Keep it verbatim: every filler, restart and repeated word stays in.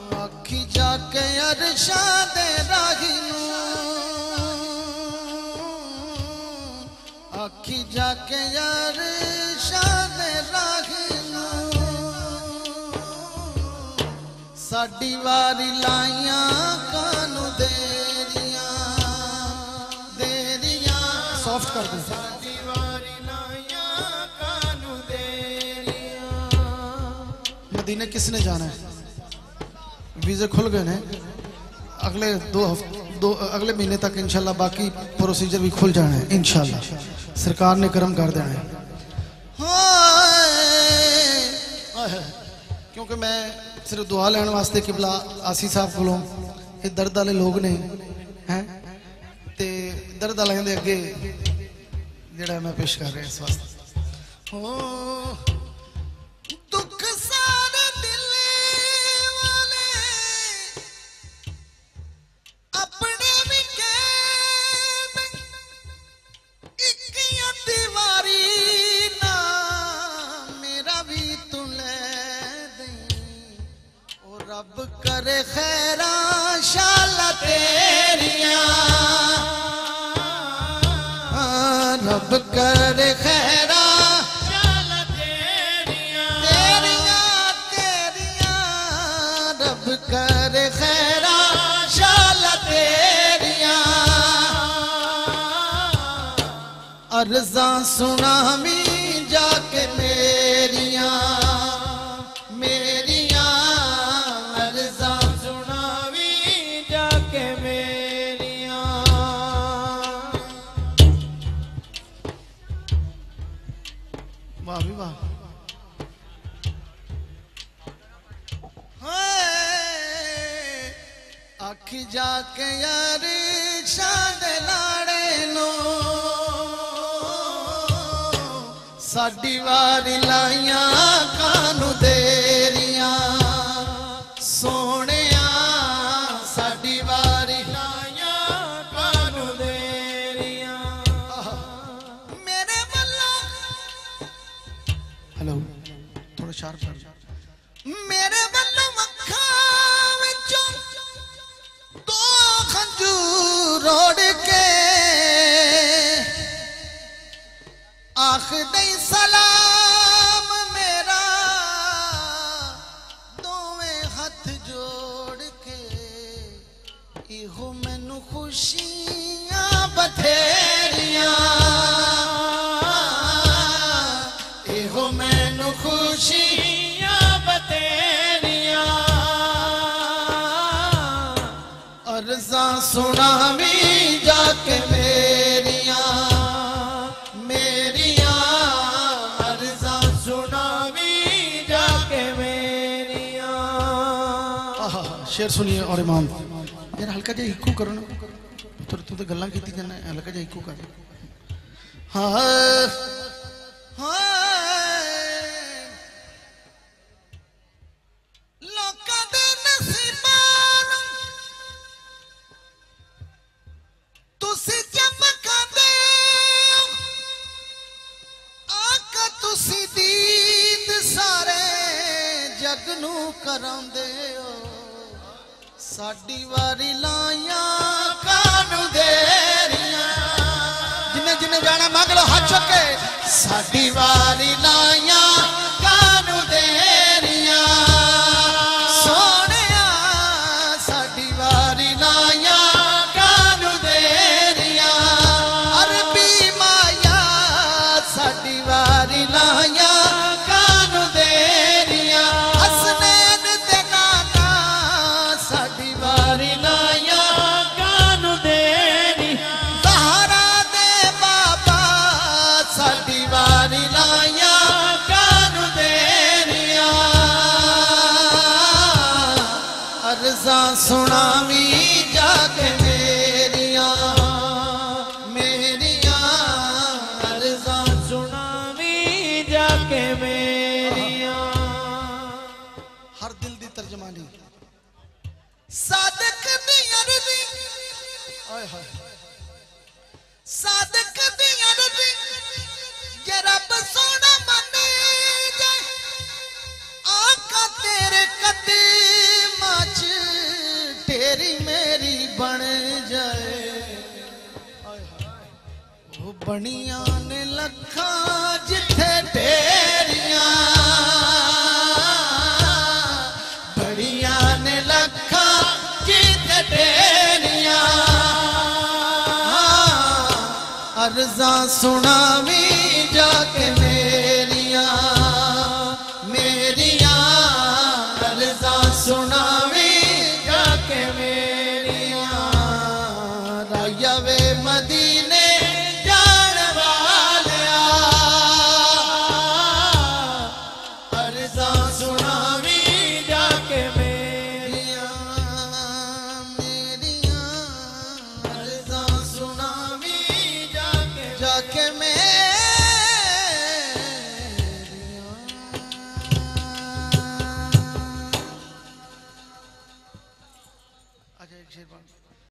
आखी जाके अरशा दे राही नू, आखी जाके अरशा दे राही नू, साडी वारी लाइया कानू देरिया देरिया सॉफ्ट कर दे। साडी वारी लाइया कानू देरिया। मदीने किसने जाना है? वीज़े खुल गए हैं अगले दो हफ्ते दो अगले महीने तक इंशाल्लाह, बाकी प्रोसीजर भी खुल जाना है इंशाल्लाह, सरकार ने करम कर देना है। क्योंकि मैं सिर्फ दुआ लेने वास्ते किबला आसी साहब को ये दर्द वाले लोग ने हैं ते दर्द वाले दे अगे जेड़ा मैं पेश कर रहा इस वास्ते। हो दुख सारे दिल वाले अपने भी कैद एक दीवारी ना मेरा भी तू ले दे। ओ रब करे खैरा शाला तेरिया, रब करे खैरा शाला तेरिया तेरिया तेरिया, रब करे खैरा शाला तेरिया। अर्ज़ा सुनामी जाके मेरिया मेरिया, अर्ज़ा सुनावी जाके मेरिया। वाह भी वाह। आखी जाके यार शाद लाड़े नो, साडी वारी लाइया कानू देरिया सोनिया, साडी वारी लाइया कानू देरिया। मेरे वल्लों हेलो थोड़ा शार्प कर। मेरे वल्लों अखां विचों दो खंजूर रोड़ के आख दे सलाम मेरा, दोवें हाथ जोड़ के। इहो मैनू खुशियां बथेरिया, इहो मैनू खुशियां बथेरिया। अर्ज़ा सुनावी जाके मेरिया मेरिया, अर्ज़ा सुनावी जाके मेरिया। शेर सुनिए और इमाम यार हल्का जा इको करो ना, तू तू तो गल्लां कीती जाना, हल्का जा इको कर। हाँ हाँ लोकां दे नसीबां तुसी चमकांदे आका, तुसी दीद सारे जग नू करांदे हो। साडी वारी लाइया कानू देरिया, जिन्ने जिन्ने जाना मंग लो हाथ चुक के। साडी वारी लाइया कानू देरिया सोनिया, साडी वारी लाइया कानू देरिया। अरबी माया साडी वारी लाइया कानू देरिया, हसनैन दे नाना साडी वारी लाइया कानू देरिया। ज़हरा दे बाबा साडी वारी लाइया कानू देरिया। अर्ज़ा सुनावी जाके मेरिया मेरिया, अर्ज़ा सुनावी जाके मेरिया। हर दिल दी तर्जमानी सादक दी अर्ज़ी, आय हाय सादक दी अर्ज़ी जे रब सोना मने जाए, आका तेरे कदमां च तेरी मेरी बन जाए वो बनिया ने लखा जिथे ढेरिया बड़िया ने लखा जिथे ढेरिया अर्जा सुनावी जाके मेरिया मेरिया अर्जा सुनावी जाके मेरिया राया वे मदीने जान वालिया अर्जा सुनावी जाके मेरिया मेरिया अर्जा सुनावी जाके जाके मेरिया अच्छा एक शेर